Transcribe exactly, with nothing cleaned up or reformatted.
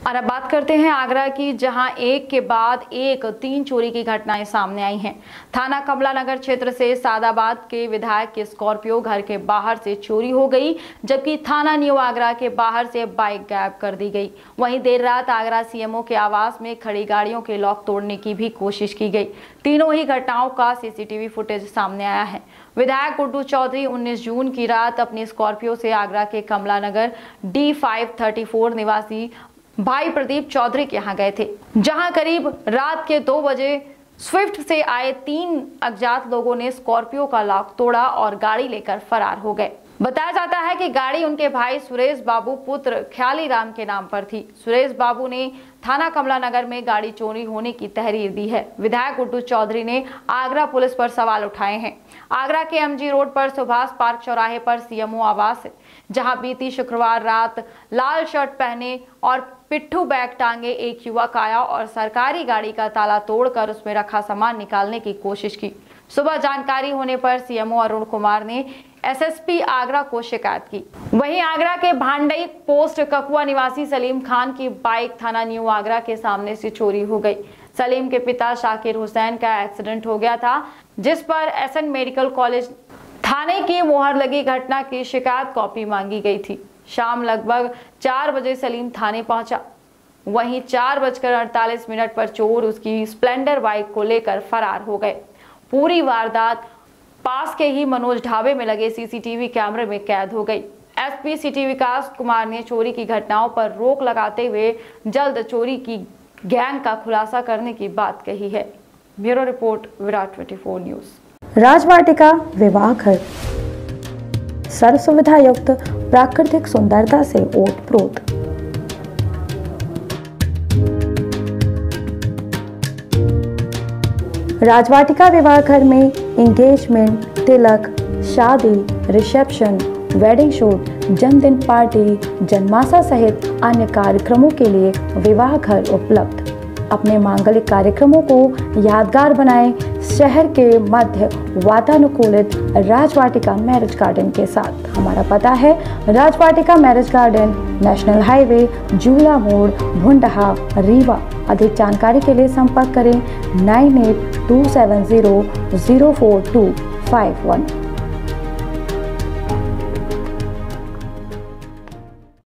और अब बात करते हैं आगरा की, जहां एक के बाद एक तीन चोरी की घटनाएं सामने आई हैं। थाना कमला नगर क्षेत्र से सादाबाद के विधायक की स्कॉर्पियो घर के बाहर से चोरी हो गई, जबकि थाना न्यू आगरा के बाहर से बाइक गायब कर दी गई। वहीं देर रात आगरा सीएमओ के आवास में खड़ी गाड़ियों के लॉक तोड़ने की भी कोशिश की गई। तीनों ही घटनाओं का सीसीटीवी फुटेज सामने आया है। विधायक गुड्डू चौधरी उन्नीस जून की रात अपनी स्कॉर्पियो से आगरा के Kamla Nagar D five thirty four निवासी भाई प्रदीप चौधरी के यहाँ गए थे, जहां करीब रात के दो बजे स्विफ्ट से आए तीन अज्ञात लोगों ने स्कॉर्पियो का लॉक तोड़ा और गाड़ी लेकर फरार हो गए। बताया जाता है कि गाड़ी उनके भाई सुरेश बाबू पुत्र ख्याली राम के नाम पर थी। सुरेश बाबू ने थाना कमला नगर में गाड़ी चोरी होने की तहरीर दी है। विधायक गुड्डू चौधरी ने आगरा पुलिस पर सवाल उठाए हैं। आगरा के एमजी रोड पर सुभाष पार्क चौराहे पर सीएमओ आवास है, जहां बीती शुक्रवार रात लाल शर्ट पहने और पिट्ठू बैग टांगे एक युवक आया और सरकारी गाड़ी का ताला तोड़कर उसमें रखा सामान निकालने की कोशिश की। सुबह जानकारी होने पर सीएमओ अरुण कुमार ने एसएसपी आगरा को शिकायत की। वहीं आगरा के भांडई पोस्ट ककुआ निवासी सलीम खान की बाइक थाना न्यू आगरा के सामने से चोरी हो गई। सलीम के पिता शाकिर हुसैन का एक्सीडेंट हो गया था, जिस पर एसएन मेडिकल कॉलेज थाने की मोहर लगी घटना की शिकायत कॉपी मांगी गई थी। शाम लगभग चार बजे सलीम थाने पहुंचा। वहीं चार बजकर अड़तालीस मिनट पर चोर उसकी स्प्लेंडर बाइक को लेकर फरार हो गए। पूरी वारदात पास के ही मनोज ढाबे में लगे सीसीटीवी कैमरे में कैद हो गई। एसपी सिटी विकास कुमार ने चोरी की घटनाओं पर रोक लगाते हुए जल्द चोरी की गैंग का खुलासा करने की बात कही है। ब्यूरो रिपोर्ट विराट चौबीस न्यूज। राजवाटिका विवाह घर सर्व सुविधा युक्त प्राकृतिक सुंदरता से ओतप्रोत। राजवाटिका विवाह घर में एंगेजमेंट, तिलक, शादी, रिसेप्शन, वेडिंग शूट, जन्मदिन पार्टी, जन्माशा सहित अन्य कार्यक्रमों के लिए विवाह घर उपलब्ध। अपने मांगलिक कार्यक्रमों को यादगार बनाएं शहर के मध्य वातानुकूलित राजवाटिका मैरिज गार्डन के साथ। हमारा पता है Rajvatika marriage garden, national highway, Jula Mod, Bhundaha, Rewa. अधिक जानकारी के लिए संपर्क करें nine eight two seven zero zero four two five one.